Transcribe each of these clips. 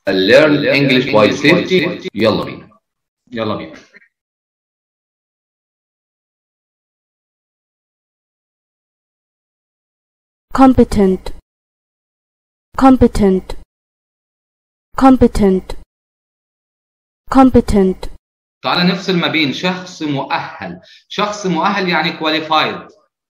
Learn English by Safety. يلا بينا. يلا بينا. competent competent competent competent. تعال نفصل ما بين شخص مؤهل. شخص مؤهل يعني qualified.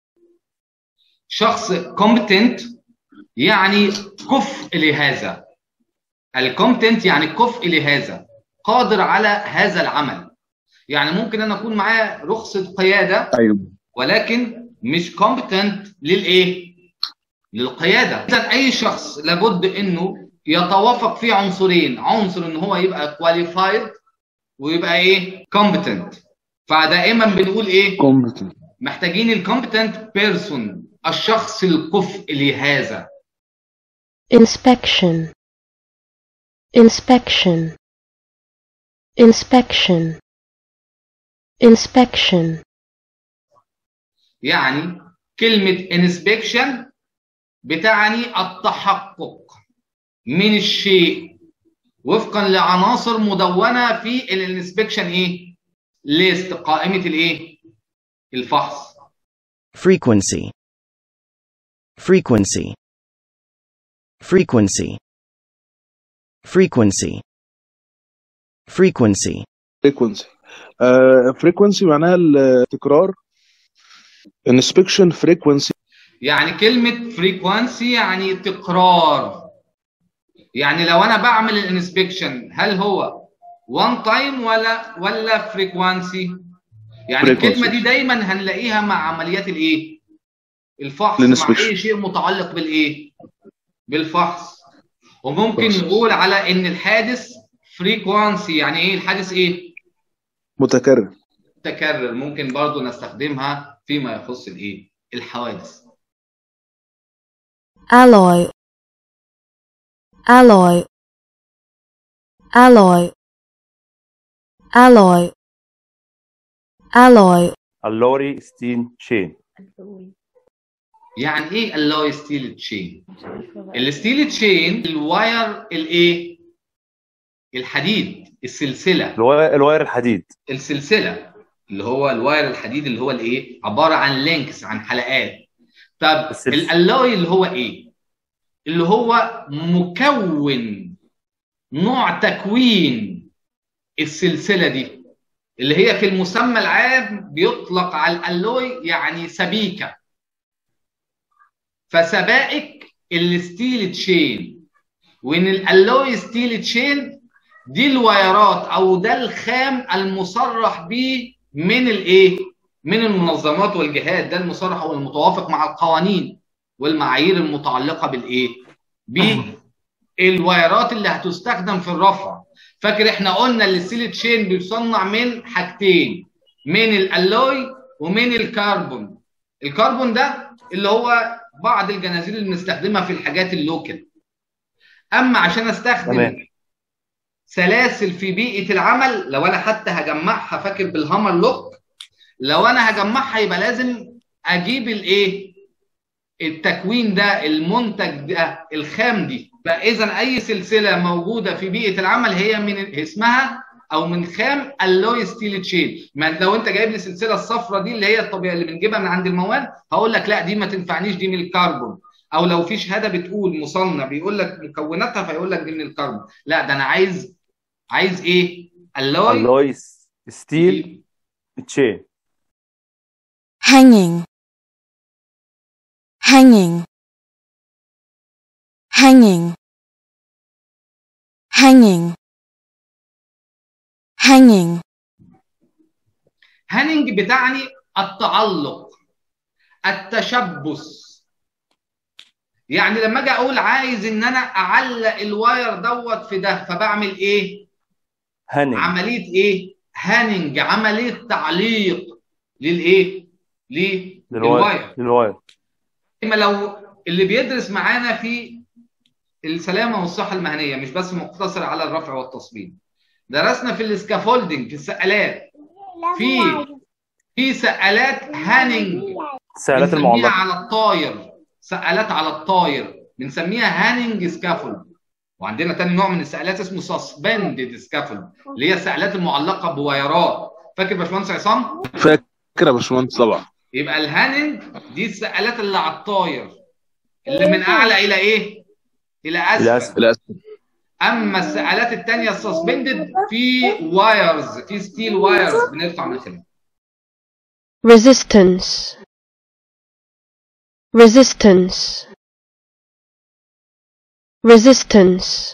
شخص competent يعني كفء لهذا. الكومبتنت يعني كفء لهذا، قادر على هذا العمل. يعني ممكن انا اكون معايا رخصة قيادة ولكن مش competent للايه؟ للقيادة. اذا اي شخص لابد انه يتوافق فيه عنصرين، عنصر ان هو يبقى qualified ويبقى ايه؟ competent. فدائما بنقول ايه؟ competent. محتاجين الكومبتنت بيرسون، الشخص الكفء لهذا. inspection inspection inspection inspection. يعني كلمة inspection بتعني التحقق من الشيء وفقا لعناصر مدونة في الانسبكشن ايه؟ ليست، قائمة الايه؟ الفحص. frequency frequency frequency frequency frequency frequency. frequency معناها التكرار. inspection frequency يعني كلمة frequency يعني تكرار. يعني لو انا بعمل الانسبكشن هل هو one time ولا frequency؟ يعني الكلمة دي دايما هنلاقيها مع عمليات الايه؟ الفحص، مع اي شيء متعلق بالايه؟ بالفحص. وممكن نقول على ان الحادث frequency، يعني ايه الحادث؟ ايه؟ متكرر. متكرر. ممكن برضو نستخدمها فيما يخص الايه؟ الحوادث. alloy alloy alloy alloy alloy alloy steel chain. يعني ايه alloy steel chain؟ الستيل تشين الواير الايه؟ الحديد، السلسله. الواير الحديد، السلسله اللي هو الواير الحديد اللي هو الايه؟ عباره عن لينكس، عن حلقات. طب الالوي اللي هو ايه؟ اللي هو مكون، نوع تكوين السلسله دي، اللي هي في المسمى العام بيطلق على الالوي يعني سبيكه. فسبائك الستيل تشين، وان الالوي ستيل تشين دي الوايرات او ده الخام المصرح به من الايه؟ من المنظمات والجهات، ده المصرح والمتوافق مع القوانين والمعايير المتعلقه بالايه؟ بالوايرات اللي هتستخدم في الرفع. فاكر احنا قلنا الستيل تشين بيصنع من حاجتين، من الالوي ومن الكربون. الكربون ده اللي هو بعض الجنازير اللي بنستخدمها في الحاجات اللوكال. اما عشان استخدم سلاسل في بيئه العمل، لو انا حتى هجمعها، فاكر بالهامر لوك، لو انا هجمعها يبقى لازم اجيب الايه؟ التكوين ده، المنتج ده، الخام دي. فاذا اي سلسله موجوده في بيئه العمل هي من اسمها او من خام الوي ستيل تشين. ما لو انت جايب لي السلسله الصفراء دي اللي هي الطبيعيه اللي بنجيبها من عند المواد، هقول لك لا دي ما تنفعنيش، دي من الكربون. او لو في شهاده بتقول مصنع بيقول لك مكوناتها فيقول لك دي من الكربون. لا ده انا عايز ايه؟ alloy steel chain. hanging hanging hanging hanging hanging. هانينج بتعني التعلق، التشبث. يعني لما اجي اقول عايز ان انا اعلق الواير دوت في ده، فبعمل ايه؟ هانينج. عمليه ايه؟ هانينج، عمليه تعليق للايه؟ للواير. اما لو اللي بيدرس معانا في السلامه والصحه المهنيه، مش بس مقتصر على الرفع والتصميم، درسنا في السكافولدنج، في السقالات، في سقالات هانينج، سقالات المعلقه على الطاير، سقالات على الطاير بنسميها هانينج سكافولد. وعندنا تاني نوع من السائلات اسمه سسبندد سكافولد، اللي هي السائلات المعلقه بوايرات. فاكر يا باشمهندس عصام؟ فاكر يا باشمهندس طبعا. يبقى الهاننج دي السائلات اللي على الطاير، اللي من اعلى الى ايه؟ الى إلى اسفل. أسفل. للاسف. اما السائلات الثانيه السسبندد في وايرز، في ستيل وايرز بنرفع من خلالها. resistance, resistance, resistance,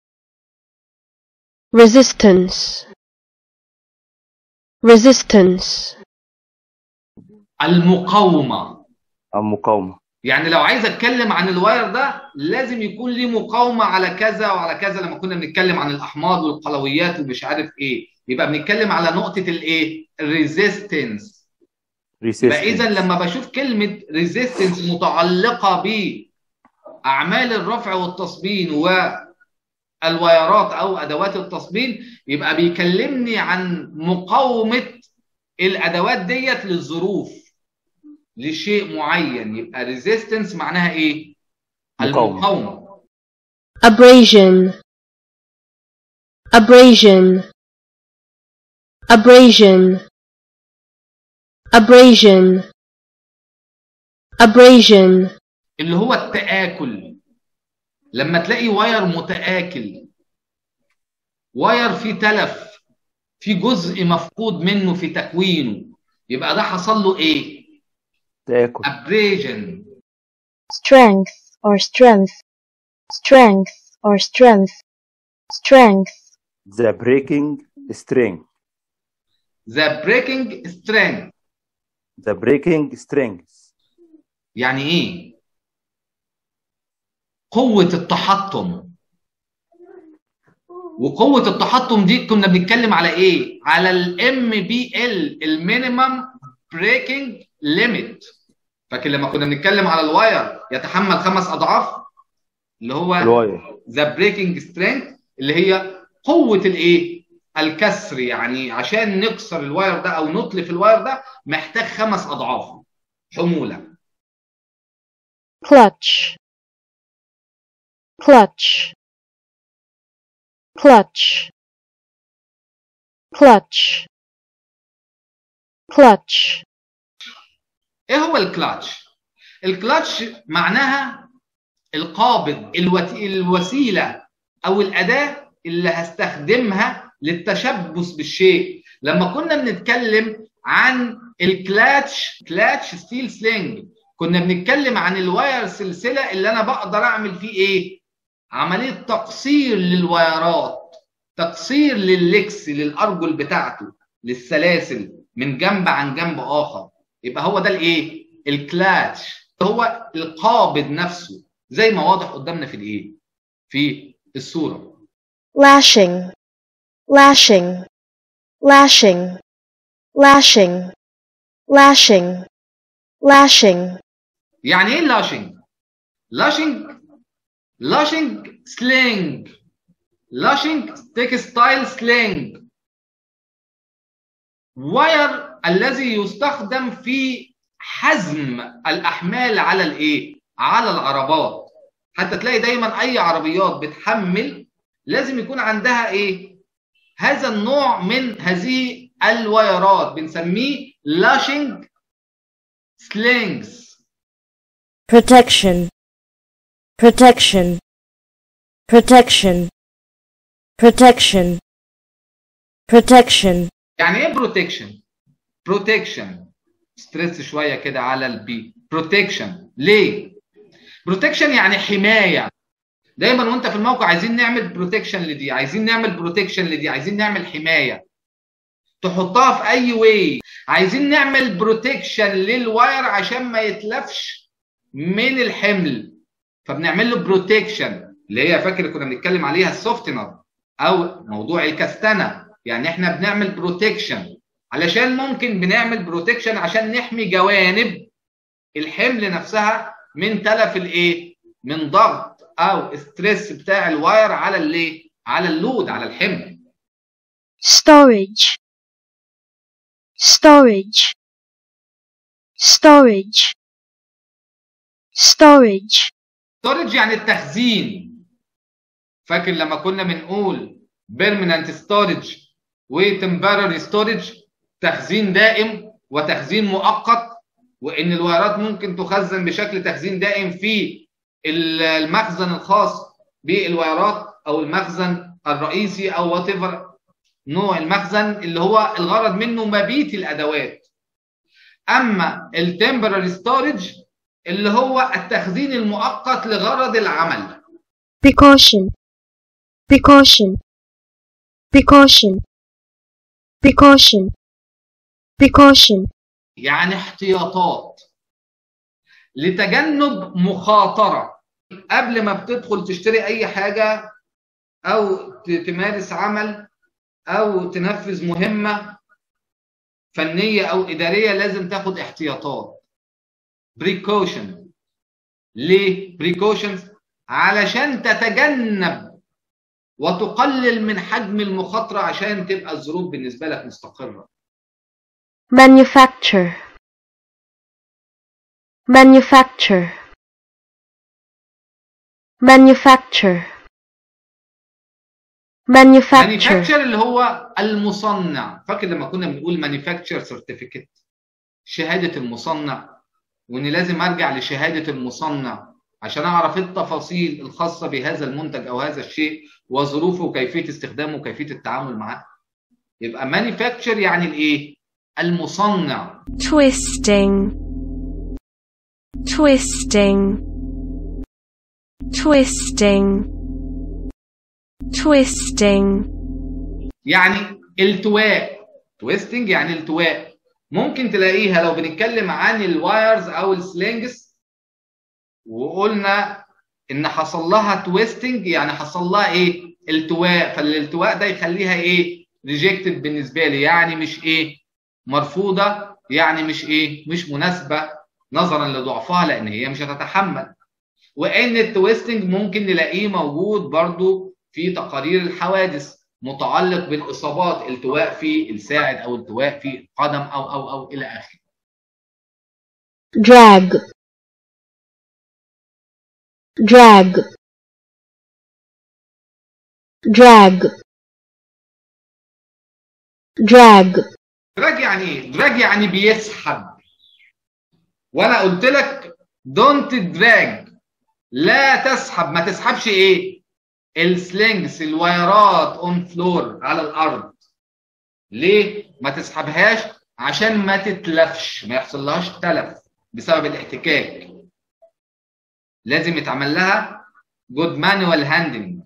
resistance, resistance, المقاومه. المقاومة. يعني لو عايز اتكلم عن الواير ده لازم يكون ليه مقاومه على كذا وعلى كذا. لما كنا بنتكلم عن الاحماض والقلويات ومش عارف ايه، يبقى بنتكلم على نقطه الايه؟ الريزيستنس. يبقى اذا resistance. لما بشوف كلمه ريزيستنس متعلقه باعمال الرفع والتصبين والوايرات او ادوات التصبين، يبقى بيكلمني عن مقاومه الادوات ديت للظروف، لشيء معين. يبقى ريزيستنس معناها ايه؟ مقاومة. المقاومه. abrasion, abrasion, abrasion, abrasion, abrasion, اللي هو التآكل. لما تلاقي واير متآكل، واير فيه تلف، في جزء مفقود منه في تكوينه، يبقى ده حصل له ايه؟ تآكل. abrasion. strength or strength, strength or strength, strength, The breaking strength. the breaking strength. The breaking strength. يعني ايه؟ قوة التحطم. وقوة التحطم دي كنا بنتكلم على ايه؟ على الام بي ال، المينيمم بريكنج ليميت. فاكر لما كنا بنتكلم على الواير يتحمل 5 اضعاف، اللي هو الواير. ذا بريكنج سترينث، اللي هي قوة الايه؟ الكسر. يعني عشان نكسر الواير ده او نطلف الواير ده محتاج 5 اضعاف حمولة. clutch, clutch, clutch, clutch, clutch, ايه هو الكلاتش؟ الكلاتش معناها القابض، الوسيلة او الأداة اللي هستخدمها للتشبث بالشيء. لما كنا بنتكلم عن الكلاتش، كلاتش ستيل سلينج، كنا بنتكلم عن الواير سلسلة اللي انا بقدر اعمل فيه ايه؟ عملية تقصير للوايرات، تقصير لللكس، للأرجل بتاعته، للسلاسل من جنب عن جنب آخر. يبقى هو ده الايه؟ الكلاتش، هو القابض نفسه زي ما واضح قدامنا في الايه؟ في الصورة. lashing, lashing, lashing, lashing, lashing, lashing, يعني ايه لاشنج؟ لاشنج سلينج، لاشنج تكستايل سلينج، واير الذي يستخدم في حزم الأحمال على الايه؟ على العربات. حتى تلاقي دايما اي عربيات بتحمل لازم يكون عندها ايه؟ هذا النوع من هذه الوايرات بنسميه لاشنج سلينجز. protection, protection, protection, protection, protection, يعني ايه بروتكشن؟ بروتكشن ستريس شويه كده على البي. بروتكشن ليه؟ بروتكشن يعني حمايه. دايما وانت في الموقع عايزين نعمل بروتكشن لدي، عايزين نعمل بروتكشن لدي، عايزين نعمل حمايه تحطها في اي واي. عايزين نعمل بروتكشن للواير عشان ما يتلفش من الحمل، فبنعمل له بروتكشن اللي هي فاكر كنا بنتكلم عليها السوفتنر او موضوع الكستنه. يعني احنا بنعمل بروتكشن علشان ممكن بنعمل بروتكشن عشان نحمي جوانب الحمل نفسها من تلف الايه؟ من ضغط او ستريس بتاع الواير على الايه؟ على اللود، على الحمل. storage, storage, storage, storage, ستورج يعني التخزين. فاكر لما كنا بنقول بيرمننت ستورج وتمبرري ستورج، تخزين دائم وتخزين مؤقت، وان الوايرات ممكن تخزن بشكل تخزين دائم في المخزن الخاص بالوايرات او المخزن الرئيسي او وات ايفر نوع المخزن اللي هو الغرض منه مبيت الادوات. اما التمبرري ستورج اللي هو التخزين المؤقت لغرض العمل. precaution, precaution, precaution, precaution, precaution. يعني احتياطات لتجنب مخاطرة قبل ما بتدخل تشتري أي حاجة أو تمارس عمل أو تنفذ مهمة فنية أو إدارية، لازم تاخد احتياطات. precaution. ليه precautions؟ علشان تتجنب وتقلل من حجم المخاطرة عشان تبقى الظروف بالنسبة لك مستقرة. manufacture, manufacture, manufacture, manufacture. manufacture اللي هو المصنع. فاكر لما كنا بنقول manufacture certificate، شهادة المصنع، وإن لازم أرجع لشهادة المصنع عشان أعرف التفاصيل الخاصة بهذا المنتج أو هذا الشيء وظروفه وكيفية استخدامه وكيفية التعامل معه. يبقى manufacture يعني الإيه؟ المصنع. twisting, twisting, twisting, twisting. يعني التواء. twisting يعني التواء. ممكن تلاقيها لو بنتكلم عن الوايرز او السلينجز وقلنا ان حصل لها تويستنج، يعني حصل لها ايه؟ التواء. فالالتواء ده يخليها ايه؟ ريجكتد بالنسبه لي، يعني مش ايه؟ مرفوضه، يعني مش ايه؟ مش مناسبه نظرا لضعفها لان هي مش هتتحمل. وان التويستنج ممكن نلاقيه موجود برضو في تقارير الحوادث، متعلق بالاصابات، التواء في الساعد او التواء في القدم او الى اخره. drag, drag, drag, drag. دراج يعني ايه؟ دراج يعني بيسحب. وانا قلت لك دونت دراج، لا تسحب. ما تسحبش ايه؟ السلينجز، الوايرات اون فلور، على الارض. ليه ما تسحبهاش؟ عشان ما تتلفش، ما يحصلهاش تلف بسبب الاحتكاك. لازم يتعمل لها جود مانوال هاندلنج.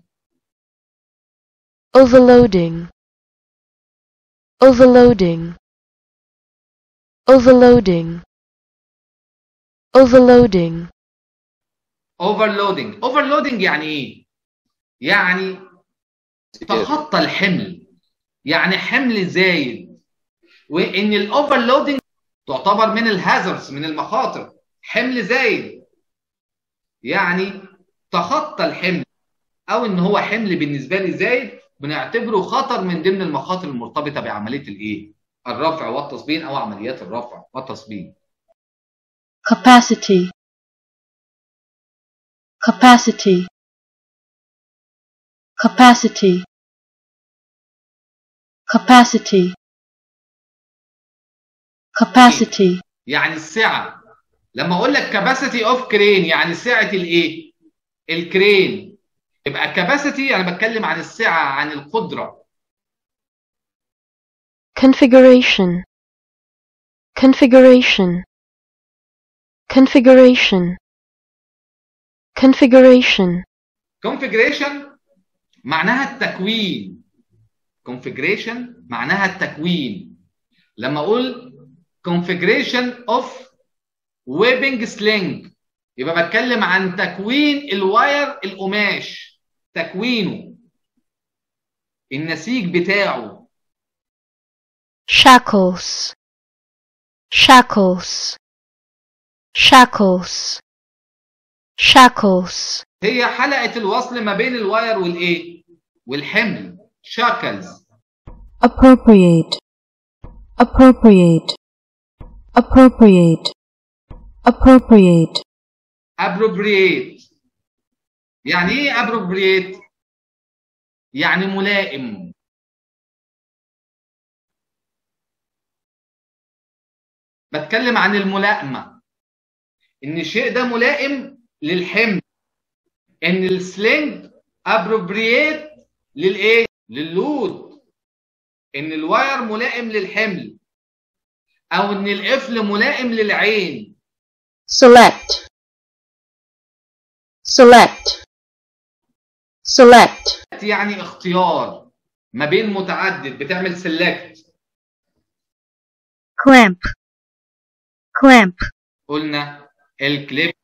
overloading, overloading, overloading, overloading. اوفرلودنج. اوفرلودنج يعني ايه؟ يعني تخطى الحمل، يعني حمل زايد. وان الاوفرلودنج تعتبر من الهازردز، من المخاطر. حمل زايد يعني تخطى الحمل، او ان هو حمل بالنسبه لي زايد، بنعتبره خطر من ضمن المخاطر المرتبطه بعمليه الايه؟ الرفع والتصبين او عمليات الرفع والتصبين. capacity, capacity, capacity, capacity, capacity. يعني السعه. لما اقول لك capacity of crane يعني سعه الايه؟ الكرين. يبقى capacity انا بتكلم عن السعه، عن القدره. configuration, configuration, configuration, configuration. configuration معناها التكوين. configuration معناها التكوين. لما اقول configuration of webbing sling يبقى بتكلم عن تكوين الواير القماش، تكوينه، النسيج بتاعه. shackles, shackles, shackles, shackles. هي حلقة الوصل ما بين الواير والايه؟ والحمل. shackles. appropriate, appropriate, appropriate, appropriate. appropriate. يعني ايه appropriate؟ يعني ملائم. بتكلم عن الملائمة، ان الشيء ده ملائم للحمل، ان السلنج ابروبريت للايه؟ لللود، ان الواير ملائم للحمل، او ان القفل ملائم للعين. select, select, select, يعني اختيار ما بين متعدد، بتعمل سيلكت. clamp, clamp, قلنا الكليب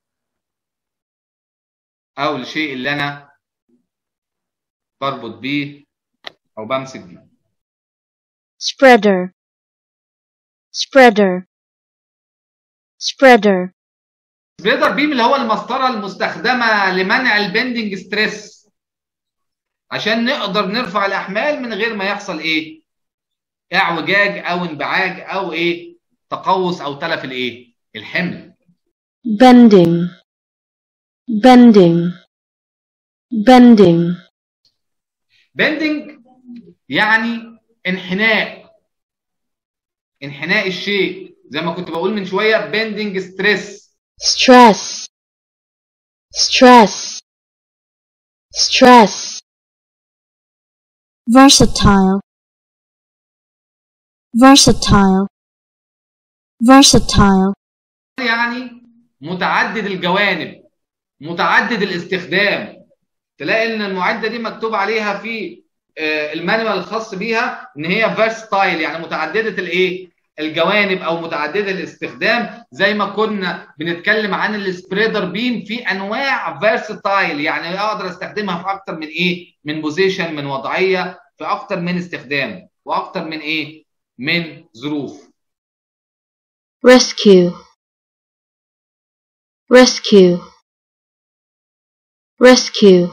او الشيء اللي انا بربط بيه او بمسك بيه. spreader, spreader, spreader, سبريدر بيم اللي هو المسطره المستخدمه لمنع البندنج ستريس، عشان نقدر نرفع الاحمال من غير ما يحصل ايه؟ اعوجاج او انبعاج او ايه؟ تقوس او تلف الايه؟ الحمل. bending, bending, bending, بندنج يعني انحناء، انحناء الشيء، زي ما كنت بقول من شويه بندنج ستريس. stress, stress, stress, versatile, versatile, versatile, يعني متعدد الجوانب، متعدد الاستخدام. تلاقي ان المعده دي مكتوب عليها في المانيوال الخاص بيها ان هي فيرستايل، يعني متعدده الايه؟ الجوانب او متعدده الاستخدام. زي ما كنا بنتكلم عن السبريدر بيم في انواع فيرستايل، يعني اقدر استخدمها في اكتر من ايه؟ من بوزيشن، من وضعيه، في اكتر من استخدام واكتر من ايه؟ من ظروف. rescue, rescue, rescue,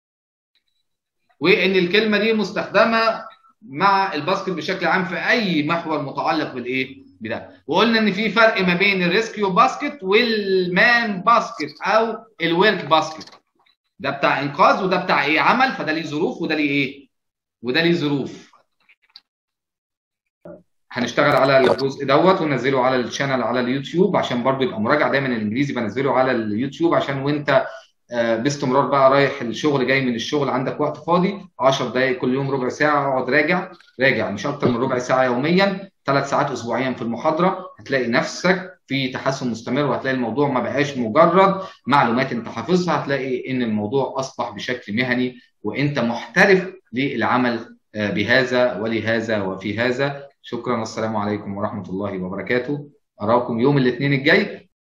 وان الكلمه دي مستخدمه مع الباسكت بشكل عام في اي محور متعلق بالايه؟ بده. وقلنا ان في فرق ما بين الريسكيو باسكت والمان باسكت او الورك باسكت. ده بتاع انقاذ وده بتاع ايه؟ عمل، فده ليه ظروف وده ليه ايه؟ وده ليه ظروف. هنشتغل على الجزء دوت وننزله على الشانل على اليوتيوب، عشان برضه يبقى مراجعه. دايما الانجليزي بنزله على اليوتيوب عشان وانت باستمرار بقى رايح الشغل، جاي من الشغل، عندك وقت فاضي 10 دقائق كل يوم، ربع ساعه، اقعد راجع مش اكتر من ربع ساعه يوميا، 3 ساعات اسبوعيا في المحاضره. هتلاقي نفسك في تحسن مستمر، وهتلاقي الموضوع ما بقاش مجرد معلومات انت حافظها، هتلاقي ان الموضوع اصبح بشكل مهني وانت محترف للعمل بهذا ولهذا وفي هذا. شكرا والسلام عليكم ورحمه الله وبركاته. اراكم يوم الاثنين الجاي